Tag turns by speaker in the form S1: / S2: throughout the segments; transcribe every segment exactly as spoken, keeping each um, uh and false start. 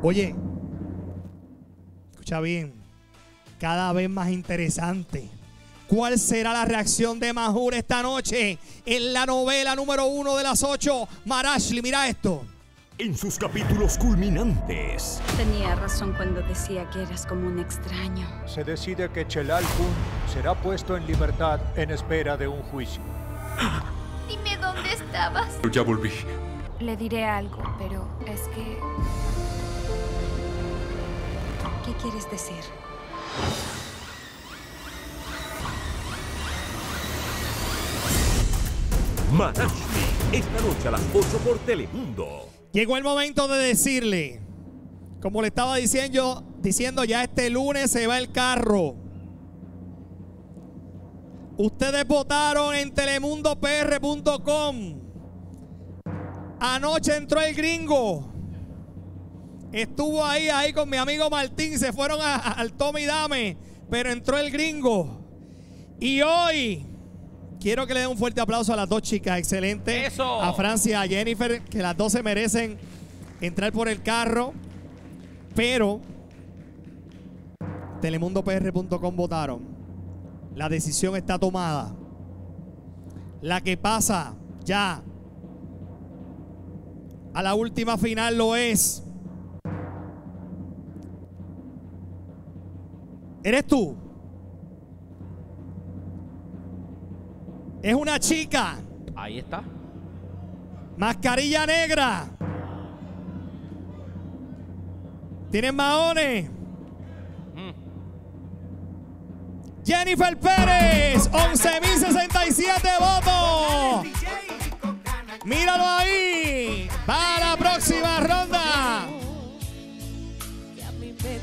S1: Oye, escucha bien, cada vez más interesante. ¿Cuál será la reacción de Mahur esta noche en la novela número uno de las ocho? Marashli, mira esto.
S2: En sus capítulos culminantes.
S3: Tenía razón cuando decía que eras como un extraño.
S4: Se decide que Chelal Kun será puesto en libertad en espera de un juicio.
S3: Dime dónde estabas.
S2: Ya volví.
S3: Le diré algo, pero es que... ¿Qué quieres decir?
S2: Marashli, esta noche a las ocho por Telemundo.
S1: Llegó el momento de decirle, como le estaba diciendo, diciendo ya este lunes se va el carro. Ustedes votaron en telemundo p r punto com. Anoche entró el gringo. Estuvo ahí, ahí con mi amigo Martín. Se fueron a, a, al Tommy Dame. Pero entró el gringo. Y hoy quiero que le den un fuerte aplauso a las dos chicas. Excelente.
S5: Eso.
S1: A Francia y a Jennifer, que las dos se merecen entrar por el carro. Pero telemundo p r punto com votaron. La decisión está tomada. La que pasa ya a la última final lo es. ¿Eres tú? Es una chica.
S5: Ahí está.
S1: Mascarilla negra. ¿Tienen maones?
S5: Mm.
S1: Jennifer Pérez, once mil sesenta y siete votos. Míralo ahí. Para la próxima ronda.
S6: Ya mi mente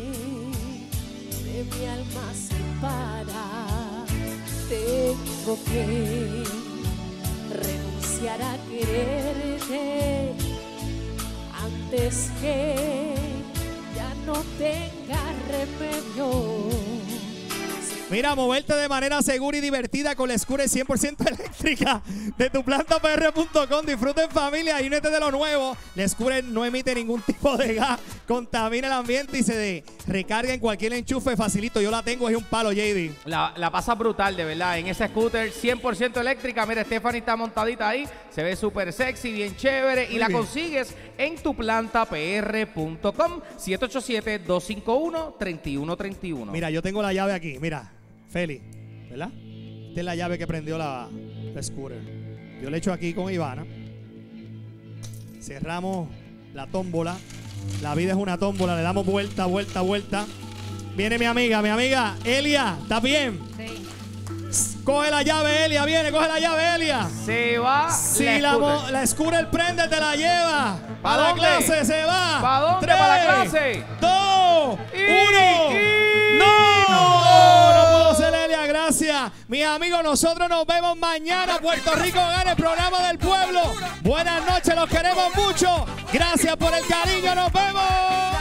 S6: de mi alma separa. Tengo que renunciar a quererte antes que ya no tenga remedio.
S1: Mira, moverte de manera segura y divertida con la Scooter cien por ciento eléctrica de tu planta p r punto com. Disfruta en familia y únete de lo nuevo. La Scooter no emite ningún tipo de gas, contamina el ambiente y se de, recarga en cualquier enchufe facilito. Yo la tengo, es un palo, J D.
S5: La, la pasa brutal, de verdad. En esa scooter cien por ciento eléctrica. Mira, Stephanie está montadita ahí. Se ve súper sexy, bien chévere.
S1: Muy
S5: y la
S1: bien.
S5: consigues en tu planta p r punto com. siete ocho siete, dos cinco uno, tres uno tres uno.
S1: Mira, yo tengo la llave aquí, mira, Feli, ¿verdad? Esta es la llave que prendió la, la Scooter. Yo le echo aquí con Ivana. Cerramos la tómbola. La vida es una tómbola, le damos vuelta, vuelta, vuelta. Viene mi amiga, mi amiga Elia, ¿estás bien?
S3: Sí.
S1: Coge la llave, Elia, viene, coge la llave, Elia.
S5: Se va
S1: Si
S5: la
S1: la,
S5: scooter.
S1: mo- la Scooter prende, te la lleva.
S5: ¿Pa
S1: Para la
S5: dónde?
S1: clase se va.
S5: ¿Pa dónde?
S1: Tres,
S5: ¿Pa la clase?
S1: Dos,
S5: Y-
S1: uno.
S5: y-
S1: ¡No!
S5: ¡No!
S1: No puedo ser, Elia, gracias. Mis amigos, nosotros nos vemos mañana. Puerto Rico gana el programa del pueblo. Buenas noches, los queremos mucho. Gracias por el cariño, nos vemos.